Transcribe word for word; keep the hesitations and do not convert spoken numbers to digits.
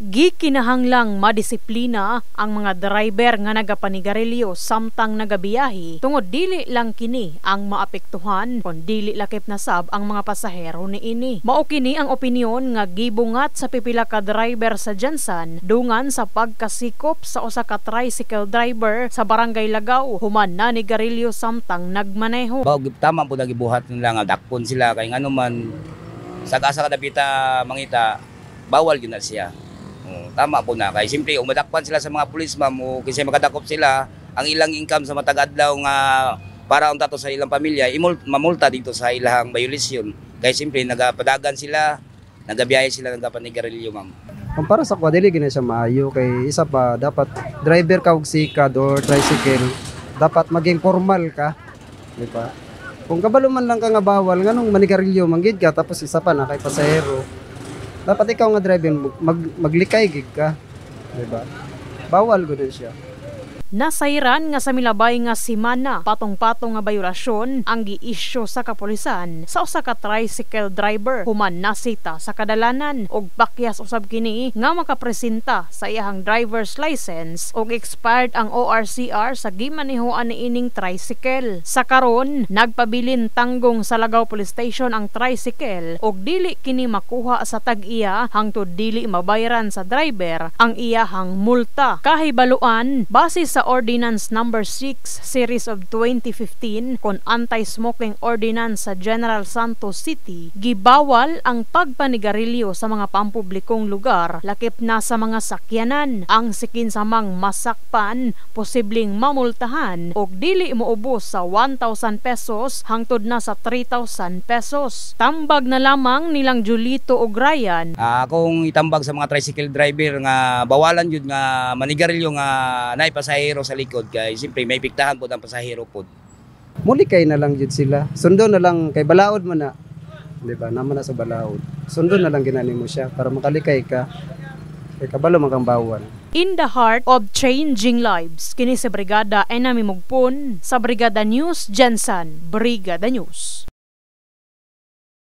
Gikinahanglang madisiplina ang mga driver nga nagapanigarilyo samtang nagabiyahe tungod dili lang kini ang maapektuhan kon dili lakip na sab ang mga pasahero niini. Mao kini ang opinyon nga gibungat sa pipila ka driver sa Jansan dungan sa pagkasikop sa usa ka tricycle driver sa Barangay Lagaw human na nigarilyo samtang nagmaneho. Bawo tama po nagibuhat nila nga dakpon sila kay ngano man sagasa kadapita mangita bawal gyud na siya. Oh, tama po na kay simpre umadakpan sila sa mga pulis ma'am o kasi makadakop sila ang ilang income sa matag adlaw nga para unta to sa ilang pamilya imul mamulta dito sa ilang violation kay simpre nagapadagan sila nagabiyahe sila nagapanigarilyo ma'am. Kumpara sa kwa dili gina siya maayo kay isa pa dapat driver ka og sikad or tricycle dapat maging formal ka, di ba? Kung kabalo man lang ka nga bawal nganong manigarilyo manggid ka tapos isa pa na kay pasahero. Dapat ikaw nga driver mag, maglikay gig ka, di ba? Bawal gud siya. Nasayran nga sa milabay nga simana patong-patong nga bayulasyon ang gi-issue sa kapulisan sa usa ka tricycle driver human nasita sa kadalanan og pakyas usab kini nga makapresenta sa iyang driver's license og expired ang O R C R sa gimanehoan niining tricycle. Sa karon nagpabilin tanggong sa Lagaw Police Station ang tricycle og dili kini makuha sa tag-iya hangtod dili mabayaran sa driver ang iyahang multa. Kahibaluan base sa Ordinance number six series of twenty fifteen kon anti-smoking ordinance sa General Santos City, gibawal ang pagpanigarilyo sa mga pampublikong lugar lakip na sa mga sakyanan. Ang sikinsamang masakpan posibleng mamultahan og dili moubos sa one thousand pesos hangtod na sa three thousand pesos. Tambag na lamang nilang Julito ug Ryan. Ah, kung itambag sa mga tricycle driver nga bawalan jud nga manigarilyo nga naay pasahero sa likod kay simpre may piktahan po ang pasahero po. Muli kay na lang jud sila. Sundo na lang kay balaod man na. Di ba? Naman na sa balaod. Sundo na lang ginani mo siya para makalikay ka. Kay kabalo man kang bawal. In the heart of changing lives, kini sa Brigada Enami Mugpon sa Brigada News Jansan, Brigada News.